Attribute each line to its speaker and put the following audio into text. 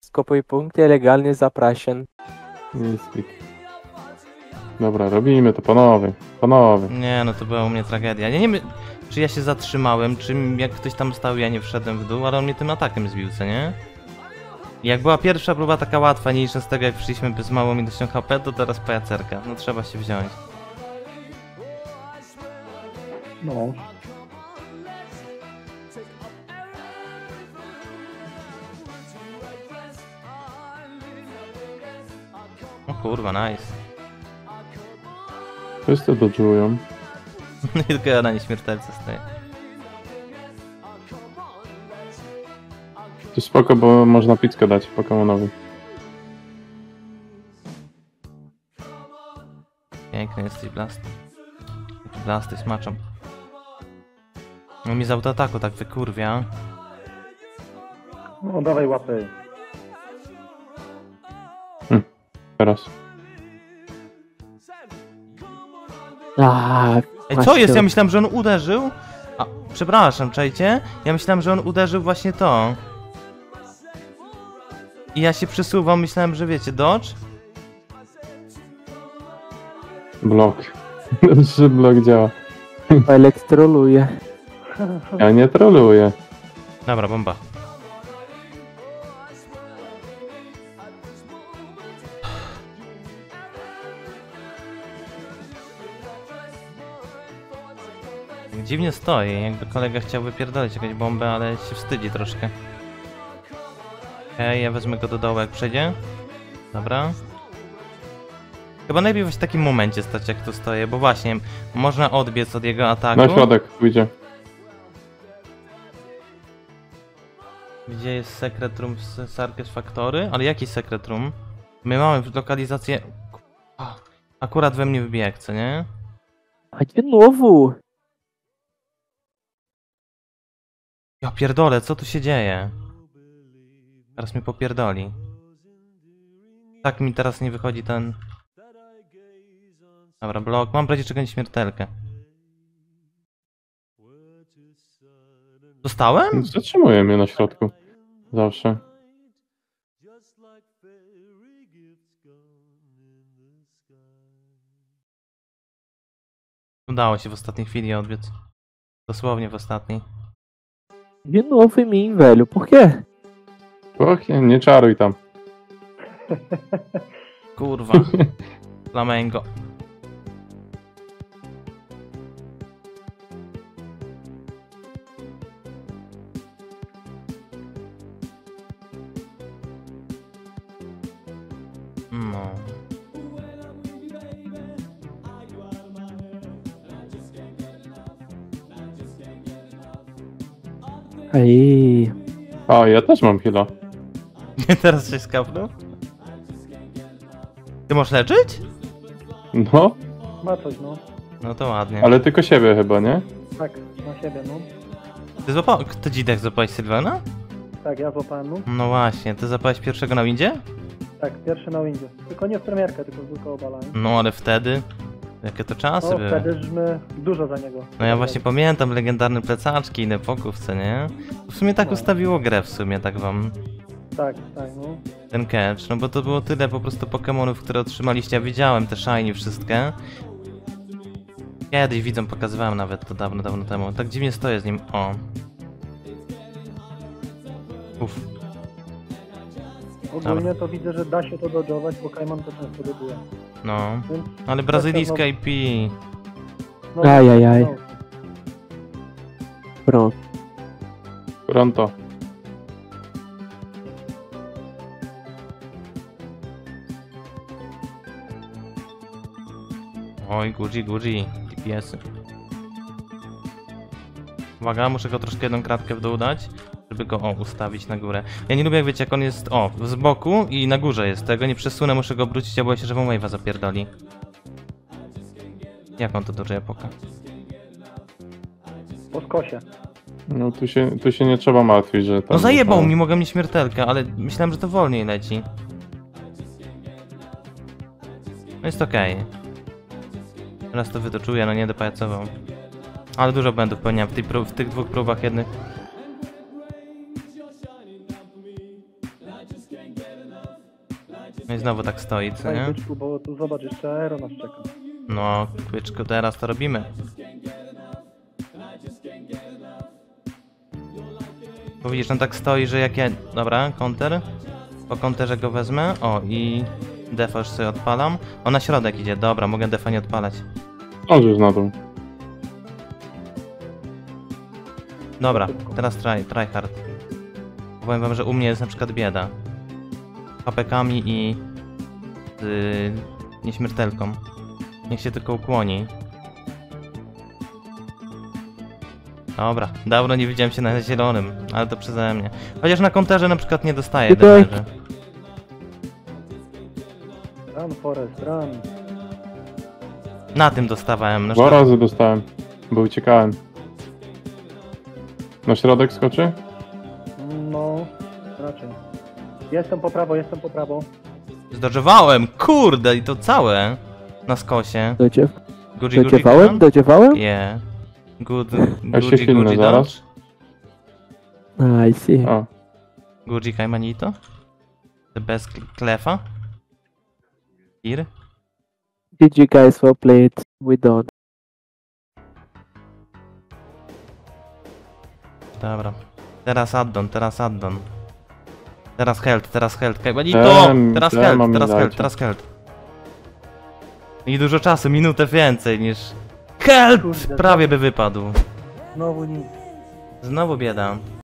Speaker 1: Skopuj punkty, legalnie zapraszam.
Speaker 2: Niski. Dobra, robimy to panowie. Panowie.
Speaker 3: Nie, no to była u mnie tragedia. Ja nie wiem, czy ja się zatrzymałem, czy jak ktoś tam stał, ja nie wszedłem w dół, ale on mnie tym atakiem zbił, co nie? I jak była pierwsza próba taka łatwa, niż z tego jak przyszliśmy bez małą ilością HP, to teraz pajacerka. No trzeba się wziąć.
Speaker 4: No.
Speaker 3: O kurwa, nice.
Speaker 2: Wszyscy dodżują.
Speaker 3: Tylko ja na nieśmiertelce stoję.
Speaker 2: To spoko, bo można pizzkę dać Pokemonowi.
Speaker 3: Piękny jesteś, Blast. Taki Blast jest maczą. No mi z autoataku tak wykurwia.
Speaker 4: No dawaj łapy.
Speaker 2: Teraz.
Speaker 3: Ej, co jest? Ja myślałem, że on uderzył. A, przepraszam, czajcie? Ja myślałem, że on uderzył właśnie to. I ja się przesuwam, myślałem, że wiecie, dodge?
Speaker 2: Blok. Że blok działa.
Speaker 1: Elektroluje.
Speaker 2: Ja nie troluję.
Speaker 3: Dobra, bomba. Dziwnie stoi, jakby kolega chciał wypierdolić jakąś bombę, ale się wstydzi troszkę. Okej, ja wezmę go do dołu jak przejdzie. Dobra. Chyba najlepiej właśnie w takim momencie stać jak tu stoję, bo właśnie można odbiec od jego ataku.
Speaker 2: Na środek pójdzie.
Speaker 3: Gdzie jest Secret Room z Sarkis Factory? Ale jaki Secret Room? My mamy lokalizację... Akurat we mnie wbieg, co nie?
Speaker 1: A de novo.
Speaker 3: Ja pierdolę, co tu się dzieje? Teraz mnie popierdoli. Tak mi teraz nie wychodzi ten... Dobra, blok. Mam w razie czego nieśmiertelkę. Dostałem?
Speaker 2: Zatrzymuje mnie na środku. Zawsze.
Speaker 3: Udało się w ostatniej chwili odbiec. Dosłownie w ostatniej.
Speaker 1: De novo em mim, velho. Por quê?
Speaker 2: Och, nie czaruj tam.
Speaker 3: Kurwa. Flamengo. No.
Speaker 1: Aí.
Speaker 2: O, ja też mam heal'a.
Speaker 3: Teraz się skapnął? Ty możesz leczyć?
Speaker 2: No,
Speaker 4: Ma coś, no.
Speaker 3: No to ładnie.
Speaker 2: ale tylko siebie chyba, nie?
Speaker 4: Tak, na siebie, no.
Speaker 3: Ty złapał... Kto dzidek złapałeś Sylwana?
Speaker 4: Tak, ja złapałem, no.
Speaker 3: No właśnie, ty zapałeś pierwszego na windzie?
Speaker 4: Tak, pierwszy na windzie. Tylko nie w premierkę, tylko zwykle obalałem.
Speaker 3: No ale wtedy... Jakie to czasy
Speaker 4: No,
Speaker 3: były?
Speaker 4: wtedy żeśmy dużo za niego.
Speaker 3: No ja właśnie pamiętam legendarne plecaczki i Nepoków, co nie? W sumie tak
Speaker 4: No.
Speaker 3: ustawiło grę w sumie, tak wam...
Speaker 4: Tak, tak, no.
Speaker 3: Ten catch, no bo to było tyle po prostu Pokemonów, które otrzymaliście. Ja widziałem te shiny wszystkie. Kiedyś widzom pokazywałem nawet to dawno, dawno temu. Tak dziwnie stoję z nim, o. Uff.
Speaker 4: Ogólnie to widzę, że da się to dodżować, bo Kajman to często dodżuje.
Speaker 3: No.
Speaker 4: Więc
Speaker 3: Ale brazylijska IP.
Speaker 4: no,
Speaker 1: Ajajaj.
Speaker 4: no.
Speaker 1: Pronto.
Speaker 2: Pronto.
Speaker 3: Oj, Guji, DPS-y. Uwaga, muszę go troszkę jedną kratkę w dół dać, żeby go, ustawić na górę. Ja nie lubię, jak wiecie, jak on jest, z boku i na górze jest. Tego nie przesunę, muszę go obrócić, a boję się, że wam wave'a zapierdoli. Jak on to do Japoka?
Speaker 4: Po skosie.
Speaker 2: No tu się nie trzeba martwić, że tam...
Speaker 3: No zajebał mi, mogę mieć śmiertelkę, ale myślałem, że to wolniej leci. No jest okej. Teraz to wytoczuję, no nie dopajacował. Ale dużo błędów popełniałem w tych dwóch próbach jednych. No i znowu tak stoi, co
Speaker 4: Daj
Speaker 3: nie?
Speaker 4: byczku, bo tu zobacz, jeszcze aero nas czeka.
Speaker 3: No, Kwyczku, teraz to robimy. Bo widzisz, on tak stoi, że jak ja... Dobra, counter. Po counterze go wezmę. O, i defa już sobie odpalam. O, na środek idzie, dobra, mogę defa nie odpalać.
Speaker 2: Możesz na dół.
Speaker 3: Dobra, teraz try hard. Powiem wam, że u mnie jest na przykład bieda. Z HP-kami i... z nieśmiertelką. Niech się tylko ukłoni. Dobra, dawno nie widziałem się na zielonym, ale to przeze mnie. Chociaż na konterze na przykład nie dostaję
Speaker 1: Tak.
Speaker 3: damage'a.
Speaker 4: Run, Forest, run.
Speaker 3: Na tym dostawałem. No,
Speaker 2: 2 razy dostałem, bo uciekałem. Na środek skoczy?
Speaker 4: No, raczej. Jestem po prawo, jestem po prawo.
Speaker 3: Zdążowałem, kurde, i to całe. Na skosie.
Speaker 1: Dodziewałem? Dodziewałem?
Speaker 3: Yeah. Good,
Speaker 2: Ja się filmę zaraz.
Speaker 1: I see.
Speaker 2: O,
Speaker 3: Guji Kaimanito? The best klefa? Here?
Speaker 1: GG guys, well played. We don't.
Speaker 3: Dobra. Teraz addon, teraz addon. Teraz health, Kaimanito! Teraz
Speaker 2: mam
Speaker 3: health, teraz
Speaker 2: dajcie.
Speaker 3: health, teraz health. I dużo czasu, minutę więcej niż... Health!
Speaker 4: Kurde,
Speaker 3: Prawie by wypadł.
Speaker 4: Znowu nic.
Speaker 3: Znowu bieda.